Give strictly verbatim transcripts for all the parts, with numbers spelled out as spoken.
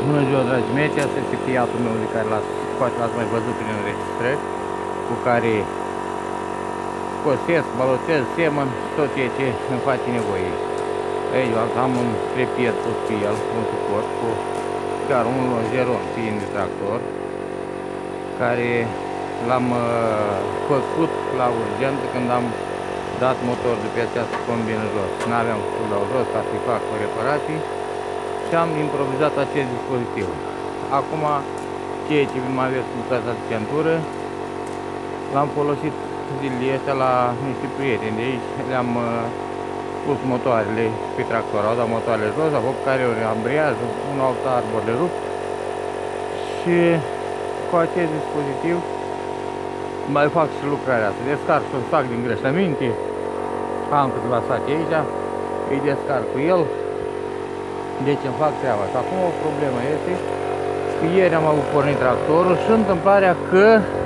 Bună ziua, dragii mei, acesta este Fiatul meu de care poate l-ați mai văzut prin înregistrări, cu care cosesc, balotez, semăn tot ceea ce îmi face nevoie. Aici am un trepied pus pe el, un suport cu chiar un longeron fiind de tractor, care l-am făcut la urgență când am dat motor de pe această combină jos. N-aveam cum să dau jos ca să-i fac reparații și am improvizat acest dispozitiv. Acum, ceea ce mai aveți cu casa de centură, l-am folosit zilele astea la niște prieteni de aici, le-am uh, pus motoarele pe tractor, au dat motoarele jos, au făcut care ori ambreiaj, un alt arbor de rupt și cu acest dispozitiv mai fac și lucrarea asta. Descarc și fac din greșăminte, am câteva saci aici, îi descarc cu el, deci îmi fac treaba. Și acum o problemă este că ieri am avut pornit tractorul și întâmplarea că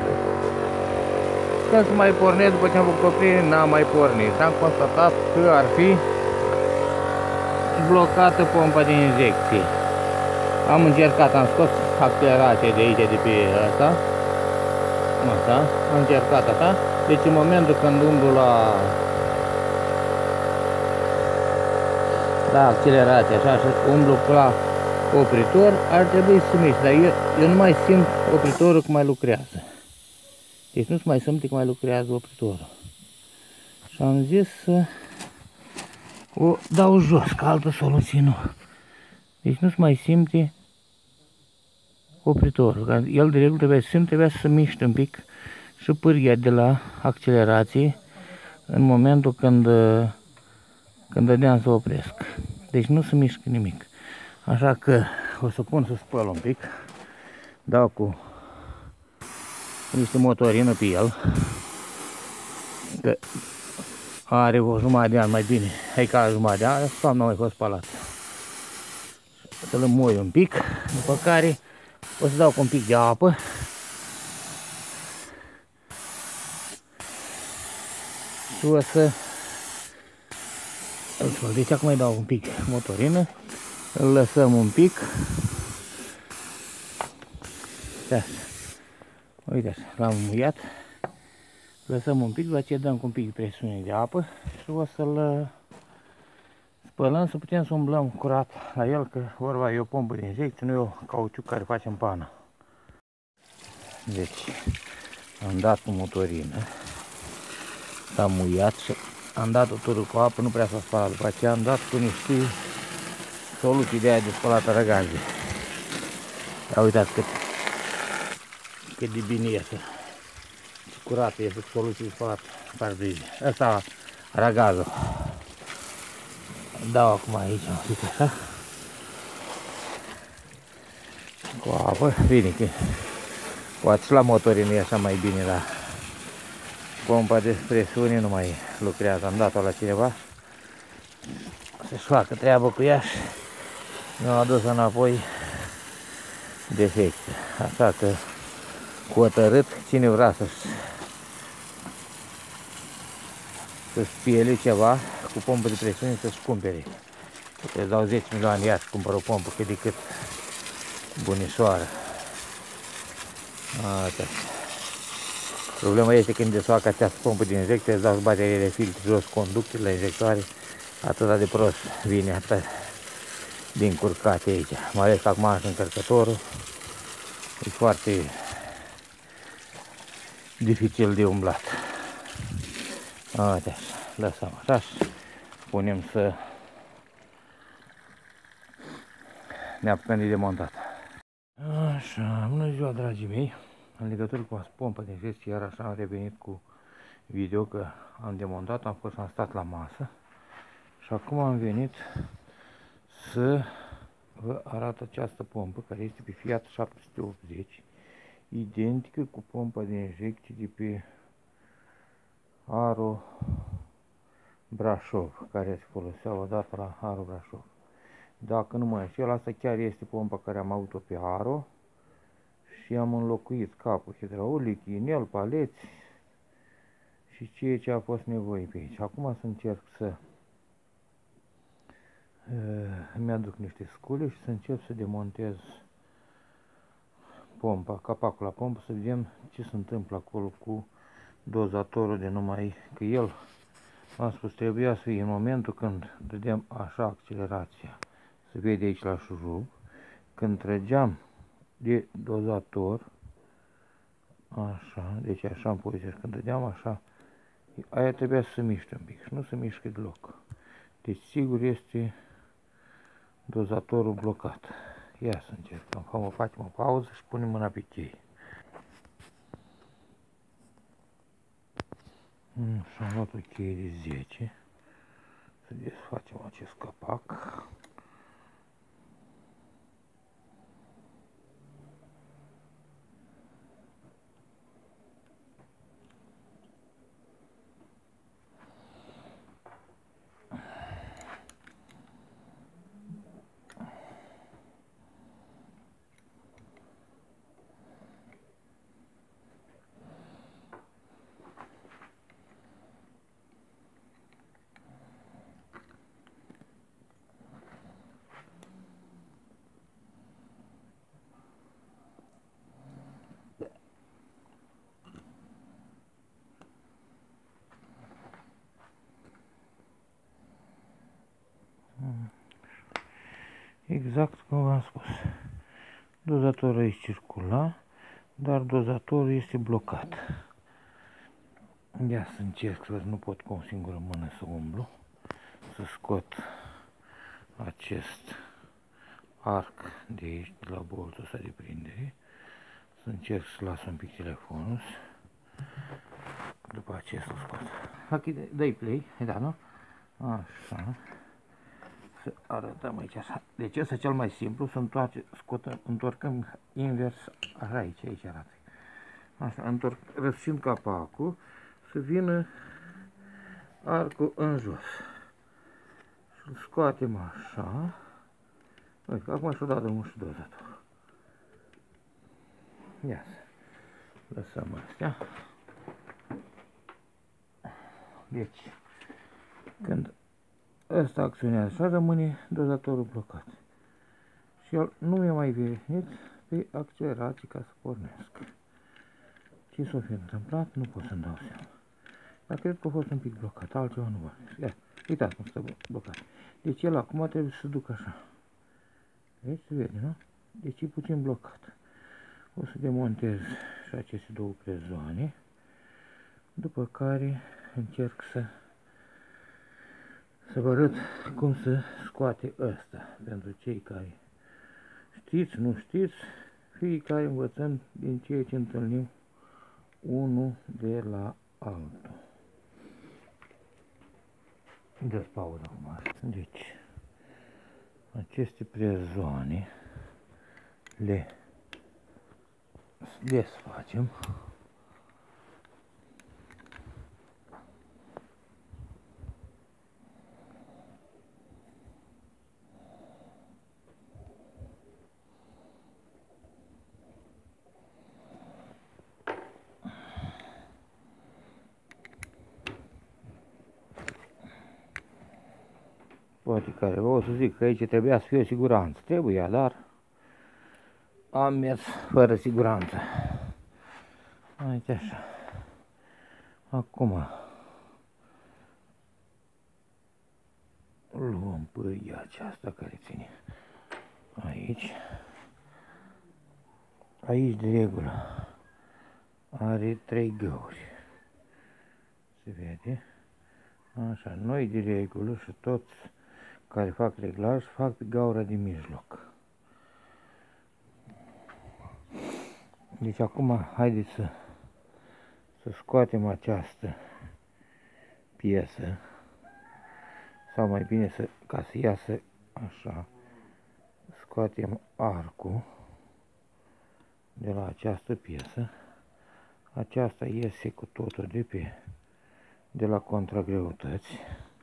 când să mai pornesc după ce am făcut oprire, n-am mai pornit. Am constatat că ar fi blocată pompa de injecție. Am încercat, am scos accelerația de aici, de pe asta, asta, am încercat așa, deci în momentul când umblu la la accelerație, așa, și umblu la opritor, ar trebui să mișc, dar eu, eu nu mai simt opritorul că mai lucrează. Deci nu-ți mai simte că mai lucrează opritorul. Și am zis să o dau jos, că altă soluție nu. Deci nu-ți mai simte opritorul. Că el de regulă trebuia să simte, trebuia să se miște un pic și pârghia de la accelerație în momentul când, când dădeam să opresc. Deci nu se mișcă nimic. Așa că o să pun să spăl un pic. Dau cu niște motorină pe el, că are o jumătate de an mai bine, hai ca jumătate de an, toamna nu a mai fost spălat. Să-l înmoi un pic, după care o să dau cu un pic de apă și o să îl spăl. Deci acum îi dau un pic motorină, îl lăsăm un pic. Uite așa, l-am muiat, lăsăm un pic, după aceea dăm cu un pic de presiune de apă și o să-l spălăm să putem să umblăm curat la el, că vorba e o pompă de injecție, nu e o cauciuc care facem pană. Deci am dat cu motorină, s-a muiat și am dat-o turul cu apă, nu prea s-a spălat, după aceea am dat cu niște soluții de aia de spălat aragaze. Ia uitați cât cât de bine iese, ce curat iese cu soluții de spălat parbrize. Asta aragazul. Dau acum aici, uite așa, cu apă, bine că poate și la motorii nu e așa mai bine, dar pompa de presiune nu mai lucrează. Am dat-o la cineva să-și facă treabă cu ea și mi-au adus înapoi defecte. Așa că cu hotărât, cine vrea să-și să spiele ceva cu pompă de presiune, să-și cumpere. Îți dau zece milioane iar și cumpăr o pompă cât de cât bunișoară. Atât. Problema este când desfac această pompă de injecție, îți dau baterii de filtru jos, conductele la injectoare, atâta de prost vine atât din curcate aici. Mai ales acum și încărcătorul e foarte dificil de umblat. Uite așa, lăsăm așa și punem să ne apucăm de demontat. Așa, bună ziua, dragii mei. În legătură cu pompa de injecție, iar așa am revenit cu video, că am demontat, am fost, am stat la masă și acum am venit să vă arăt această pompă, care este pe Fiat șapte sute optzeci, identică cu pompa de injecție de pe Aro Brașov, care se folosea odată la Aro Brașov. Dacă nu mă înșel, asta chiar este pompa care am avut-o pe Aro și am înlocuit capul hidraulic, inel, paleți și ceea ce a fost nevoie pe aici. Acum să încerc să uh, îmi aduc niște scule și să încep să demontez pompa, capacul la pompă, să vedem ce se întâmplă acolo cu dozatorul, de numai că el, am spus, trebuia să fie în momentul când dădeam așa accelerația, se vede aici la șurub, când trăgeam de dozator, așa, deci așa în poziție, când dădeam așa, aia trebuia să se miște un pic și nu se mișcă deloc. Deci sigur este dozatorul blocat. Ia să încercăm, facem o pauză și punem mâna pe cheie. Și am luat o cheie de zece, să desfacem acest capac. Exact cum v-am spus. Dozatorul aici circula, dar dozatorul este blocat. Ia să încerc, să văd, nu pot cu o singură mână să umblu, să scot acest arc de aici, de la boltul ăsta de prindere, să încerc să las un pic telefonul, după aceea să-l scot. Dă-i play, da, nu? Așa. Să arătăm aici așa. Deci ăsta e cel mai simplu, să întoarce, scotă, întorcăm invers, așa aici, aici arată. Așa, întorc, răscind capacul, să vină arcul în jos. Și îl scoatem așa. Uite, acum și-o dat drumul și dozator. Ia să lăsăm astea. Deci, când ăsta acționează așa, rămâne dozatorul blocat. Și el nu mi-a mai venit pe accelerație ca să pornesc. Ce s-a fi întâmplat, nu pot să-mi dau seama. Dar cred că a fost un pic blocat, altceva nu va. Ia, uitați cum stă blocat. Deci el acum trebuie să se ducă așa. Deci se vede, nu? Deci e puțin blocat. O să demontez și aceste două crezoane. După care încerc să să vă arăt cum să scoate ăsta. Pentru cei care știți, nu știți, fiecare învățăm din ceea ce întâlnim unul de la altul. Dă-ți pauză acum. Deci, aceste prezoane le desfacem. Poate care o să zic că aici trebuia să fie o siguranță. Trebuia, dar am mers fără siguranță. Uite așa. Acum luăm pârghia aceasta care ține aici. Aici de regulă are trei găuri. Se vede? Așa, noi de regulă și toți care fac reglaj fac pe gaura de mijloc. Deci acum haideți să, să scoatem această piesă, sau mai bine să, ca să iasă așa, scoatem arcul de la această piesă. Aceasta iese cu totul de pe de la contragreutăți.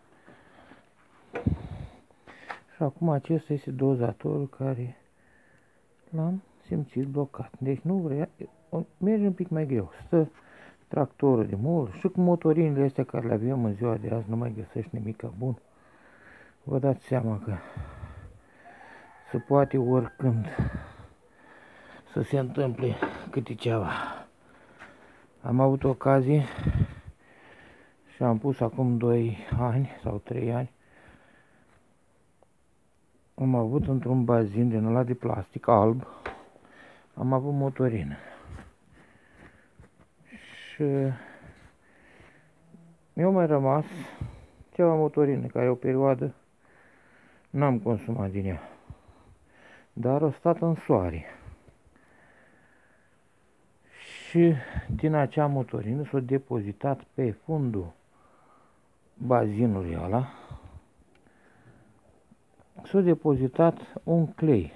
Și acum acesta este dozatorul care l-am simțit blocat. Deci nu vrea, merge un pic mai greu. Stă tractorul de mult și cu motorinele astea care le avem în ziua de azi, nu mai găsești nimic bun. Vă dați seama că se poate oricând să se întâmple câte ceva. Am avut ocazie și am pus acum doi ani sau trei ani. Am avut într-un bazin din ăla de plastic alb, am avut motorină. Și mi-au mai rămas ceva motorină, care o perioadă n-am consumat din ea, dar a stat în soare. Și din acea motorină s-a depozitat pe fundul bazinului ăla, s-a depozitat un clei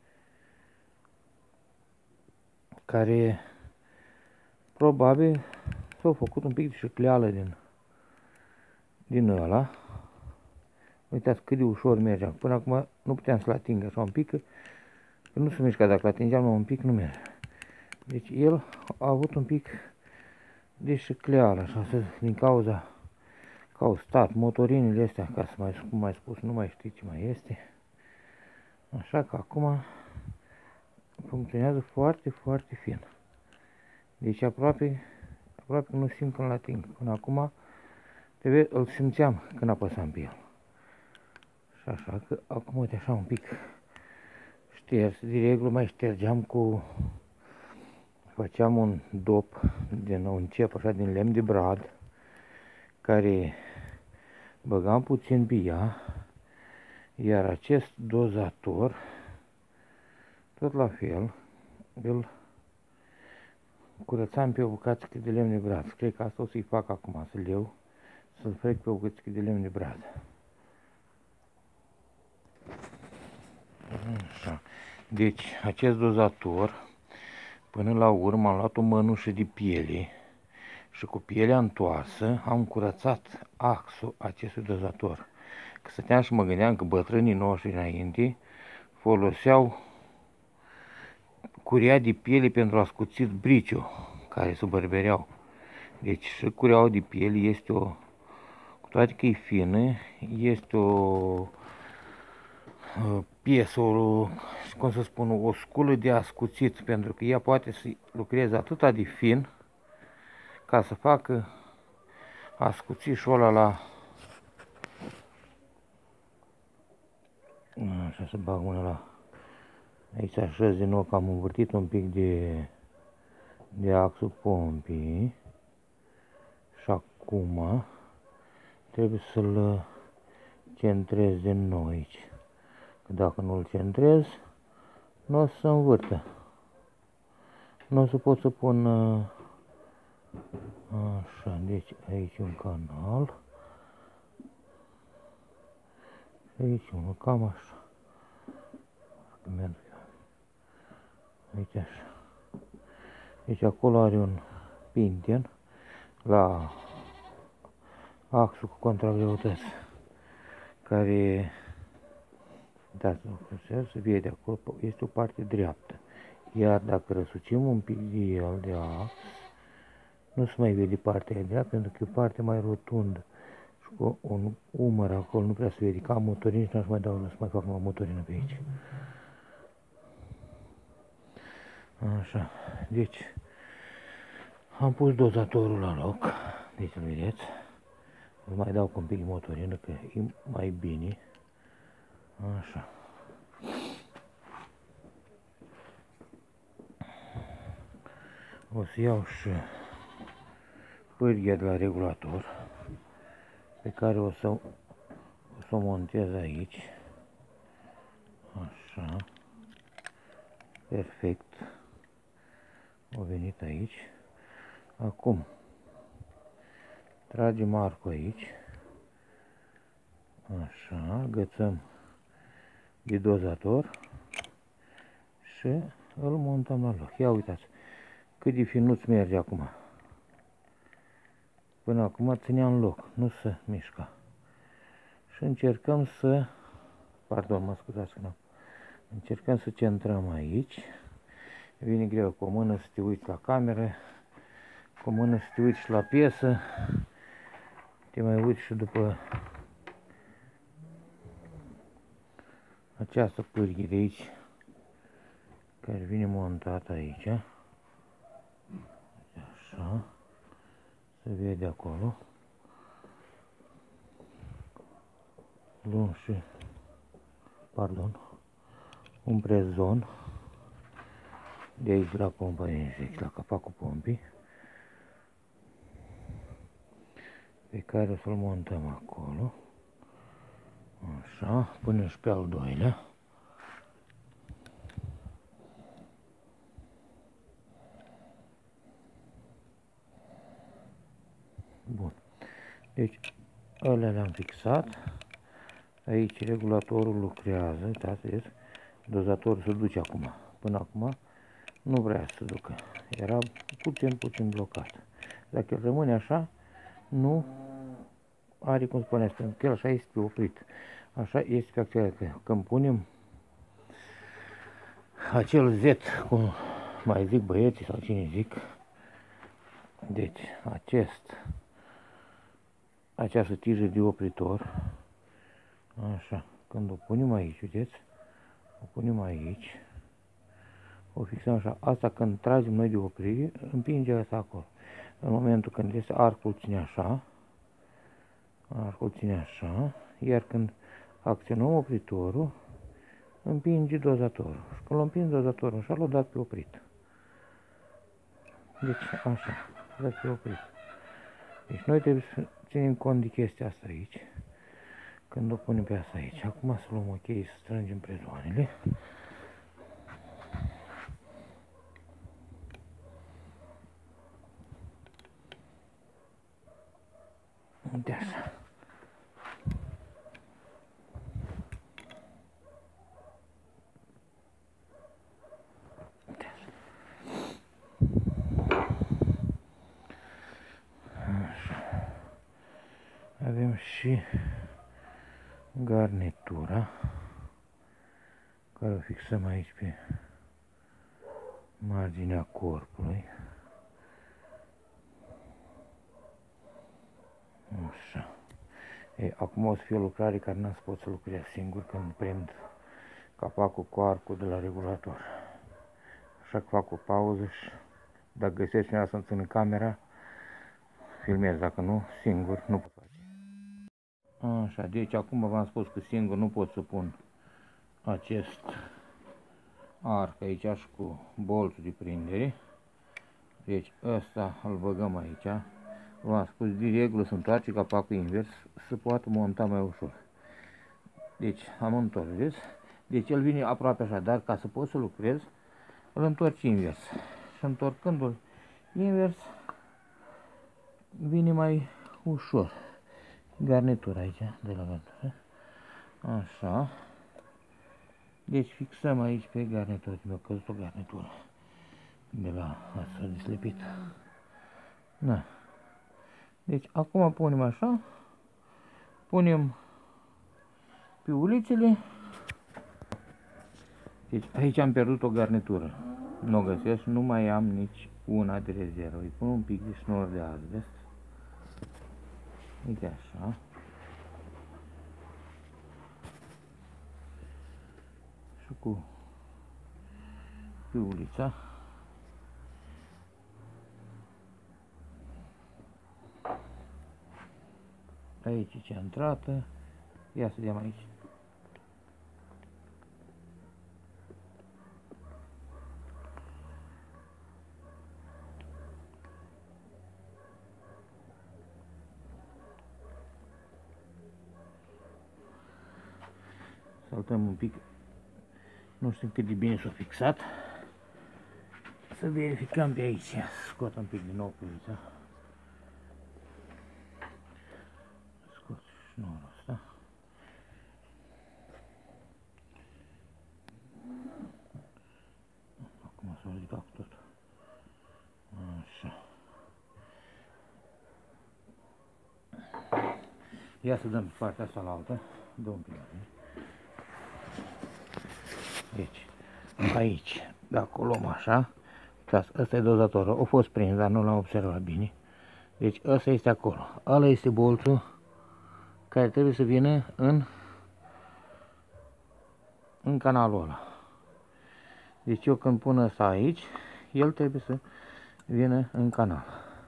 care probabil s-a făcut un pic de șicleală din, din ăla. Uitați cât de ușor mergeam. Până acum nu puteam să-l ating așa un pic, că nu se mișca. Dacă l-atingeam un pic, nu merge. Deci el a avut un pic de șicleală, așa, din cauza că au stat motorinile astea, ca să mai, cum mai spus, nu mai știu ce mai este. Așa că acum funcționează foarte, foarte fin. Deci aproape, aproape nu simt când l-ating. Până acum trebuie, îl simțeam când apăsam pe el. Și așa că acum, uite așa un pic șters, de regulă mai ștergeam cu, făceam un dop din un cep așa din lemn de brad, care băgam puțin pe ea, iar acest dozator, tot la fel, îl curățam pe o bucată de lemn de brad. Cred că asta o să-i fac acum, să-l iau, să-l frec pe o bucată de lemn de brad. Așa. Deci, acest dozator, până la urmă am luat o mănușă de piele și cu pielea întoarsă am curățat axul acestui dozator. Că stăteam și mă gândeam că bătrânii noștri înainte foloseau curea de piele pentru a scuți briciul care se bărbereau. Deci și cureaua de piele este o, cu toate că e fină, este o piesă, o, cum să spun, o sculă de ascuțit, pentru că ea poate să lucreze atât de fin ca să facă ascuțișul ăla la... Așa să bag mâna la... Aici așez din nou că am învârtit un pic de, de axul pompii și acum trebuie să-l centrez din nou aici. Că dacă nu-l centrez, nu o să se învârtă. Nu o să pot să pun... Așa, deci aici un canal. Și aici unul, cam așa. Aici așa. Deci acolo are un pinten la axul cu contragreutăți, care, dați-mă să se vede acolo, este o parte dreaptă. Iar dacă răsucim un pic de el, de ax, nu se mai vede partea dreaptă, pentru că e o parte mai rotundă. Și cu un umăr acolo nu prea se vede, ca motorină, și n-aș mai dau, să mai fac o motorină pe aici. Așa, deci am pus dozatorul la loc, deci îl vedeți. Îl mai dau cu un pic de motorină, că e mai bine. Așa. O să iau și pârghia de la regulator, pe care o să o, să o montez aici. Așa. Perfect. A venit aici. Acum tragem arcul aici. Așa, agățăm de dozator și îl montăm la loc. Ia uitați cât de finuț merge acum. Până acum ținea în loc, nu se mișca. Și încercăm să, pardon, mă scuzați că nu. Încercăm să centrăm aici. Vine greu cu o mână să te uiți la cameră, cu o mână să te uiți și la piesă, te mai uiți și după această pârghie de aici, care vine montat aici. Așa. Se vede acolo. Luăm și, pardon, un prezon de aici la pompa de injecție, la capacul pompii, pe care o să-l montăm acolo. Așa, punem și pe al doilea. Bun. Deci, alea le-am fixat. Aici regulatorul lucrează, uitați, vedeți? Dozatorul se duce acum. Până acum nu vrea să se ducă. Era puțin, puțin blocat. Dacă el rămâne așa, nu are cum spuneți, pentru că el așa este oprit. Așa este pe acela, că când punem acel Z, cum mai zic băieții sau cine zic, deci acest, această tijă de opritor, așa, când o punem aici, vedeți, o punem aici, o fixăm așa, asta când tragem noi de oprire, împinge asta acolo. În momentul când este arcul ține așa, arcul ține așa, iar când acționăm opritorul, împinge dozatorul. Și când l împinge dozatorul așa, l-a dat pe oprit. Deci așa, l-a dat pe oprit. Deci noi trebuie să ținem cont de chestia asta aici, când o punem pe asta aici. Acum să luăm o cheie, să strângem prezoanele. Uite așa. Uite așa. Așa. Avem și garnitura, care o fixăm aici pe marginea corpului. Așa. E, acum o să fie o lucrare care n-am să pot să lucrez singur când prind capacul cu arcul de la regulator. Așa că fac o pauză și dacă găsesc cineva să-mi țină camera, filmez, dacă nu, singur nu pot face. Așa, deci acum v-am spus că singur nu pot să pun acest arc aici și cu boltul de prindere. Deci ăsta îl băgăm aici. V-am spus, de regulă se întoarce capacul invers, să poată monta mai ușor. Deci am întors, vedeți? Deci el vine aproape așa, dar ca să pot să lucrez, îl întorc invers. Și întorcându-l invers, vine mai ușor. Garnitura aici, de la garnitură. Așa. Deci fixăm aici pe garnitură, mi-a căzut o garnitură de la asta deslipit. Da. Deci acum punem așa, punem piulițele. Deci aici am pierdut o garnitură, nu o găsesc, nu mai am nici una de rezervă. Îi pun un pic de șnur de azbest. Uite așa. Și cu piulița. Aici e centrată. Ia să vedem aici. Saltăm un pic. Nu știu cât de bine s-a fixat. Să verificăm pe aici. Scot un pic din nou piulița. Scot șnurul ăsta. Acum s-a ridicat tot. Așa. Ia să dăm partea asta la altă. Dă un pic. Deci, aici, dacă o luăm așa, uitați, ăsta e dozatorul, a fost prins, dar nu l-am observat bine. Deci ăsta este acolo, ăla este bolțul care trebuie să vină în, în canalul ăla. Deci eu când pun ăsta aici, el trebuie să vină în canal.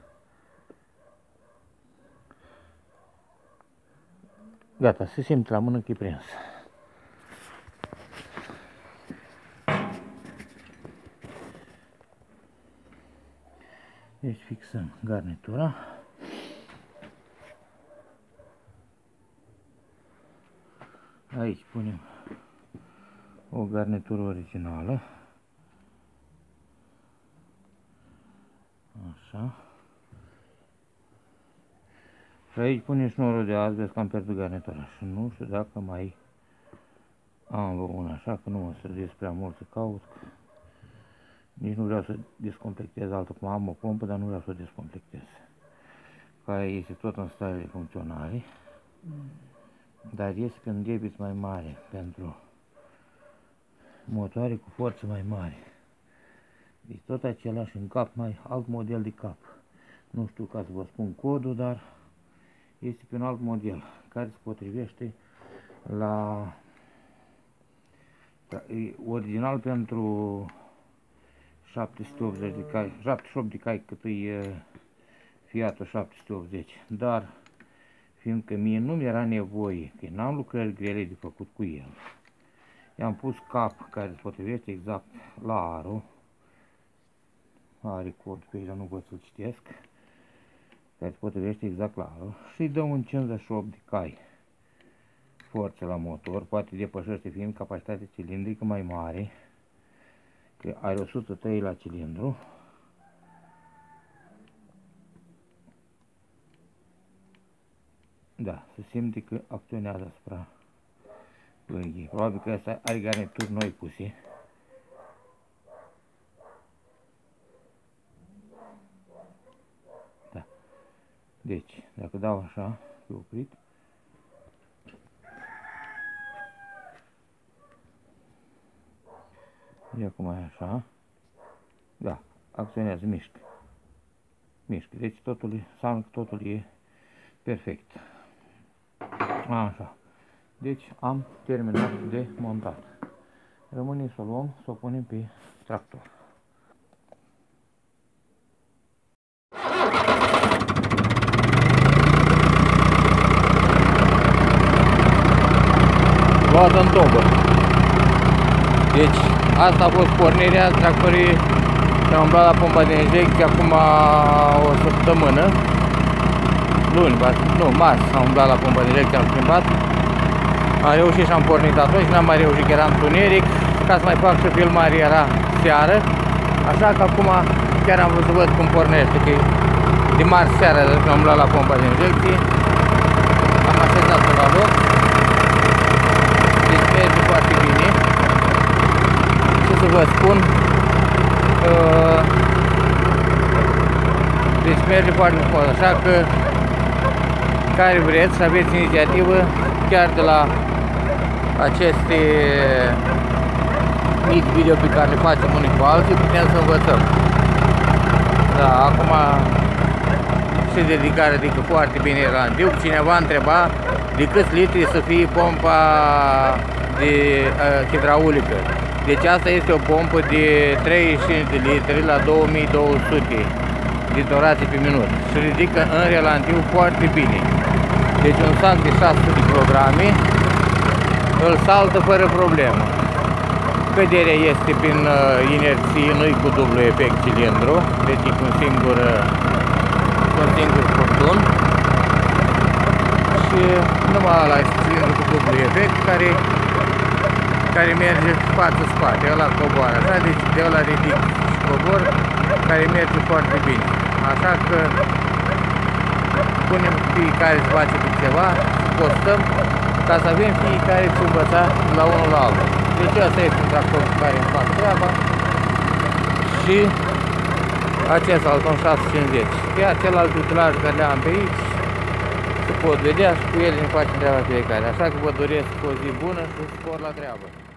Gata, se simte la mână că e prins. Deci fixăm garnitura. Aici punem o garnitură originală. Așa. Și aici punem șnurul de azi, vezi că am pierdut garnitura. Și nu știu dacă mai am vreo una, așa că nu mă străduiesc prea mult să caut. Nici nu vreau să descomplectez altă, cum am o pompă, dar nu vreau să o descomplectez. Care este tot în stare de funcționare. Dar este pe un debit mai mare pentru motoare cu forță mai mare. Deci tot același în cap, mai alt model de cap. Nu știu ca să vă spun codul, dar este pe un alt model care se potrivește la original pentru șapte sute optzeci de cai, șaptezeci și opt de cai cât e Fiatul șapte sute optzeci, dar fiindcă mie nu mi-era nevoie, că n-am lucrări grele de făcut cu el, i-am pus cap care se potrivește exact la aro, are cod pe aici, nu pot să-l citesc, care se potrivește exact la aro și îi dăm un cincizeci și opt de cai forță la motor, poate depășește fiind capacitatea cilindrică mai mare, că are o sută trei la cilindru. Da, se simte că acționează asupra pânghiei. Probabil că asta are garnituri noi puse. Da. Deci, dacă dau așa, e oprit. E acum e așa. Da, acționează, mișcă. Mișcă. Deci totul e, înseamnă că totul e perfect. Așa. Deci am terminat de montat. Rămâne să o luăm, să o punem pe tractor. Luat în tobă. Deci asta a fost pornirea tractorii. Am umblat la pompa de injecție acum o săptămână. Luni, nu, marți am umblat la pompa de injecție, am schimbat. Am reușit și am pornit atunci, n-am mai reușit că era întuneric. Ca să mai fac și filmare era seară. Așa că acum chiar am vrut să văd cum pornește, că de marți seara am umblat la pompa de injecție. Am așezat-o la loc. Deci merge foarte bine. Ce să vă spun? Uh, deci merge foarte frumos, așa că care vreți să aveți inițiativă, chiar de la aceste mici video pe care le facem unii cu alții, putem să învățăm. Da, acum și dedicare, adică foarte bine randiu. Cineva întreba de câți litri să fie pompa de uh, hidraulică. Deci asta este o pompă de treizeci și cinci de litri la două mii două sute de torații pe minut și ridică în relativ foarte bine. Deci un sac de șase sute de kilograme îl saltă fără problemă. Căderea este prin uh, inerție, nu-i cu dublu efect cilindru, deci e cu un singur, uh, cu un singur furtun. Și numai ăla este cilindru cu dublu efect care care merge față-spate, ăla coboară, așa, deci de ăla ridic și cobor, care merge foarte bine. Așa că punem fiecare să face cu ceva, postăm, ca să avem fiecare să învăța la unul la altul. Deci asta este un tractor cu care îmi fac treaba și acesta al șase sute cincizeci. Iar celălalt utilaj care le am pe aici se pot vedea și cu ele ne facem treaba fiecare. Așa că vă doresc o zi bună și spor la treabă.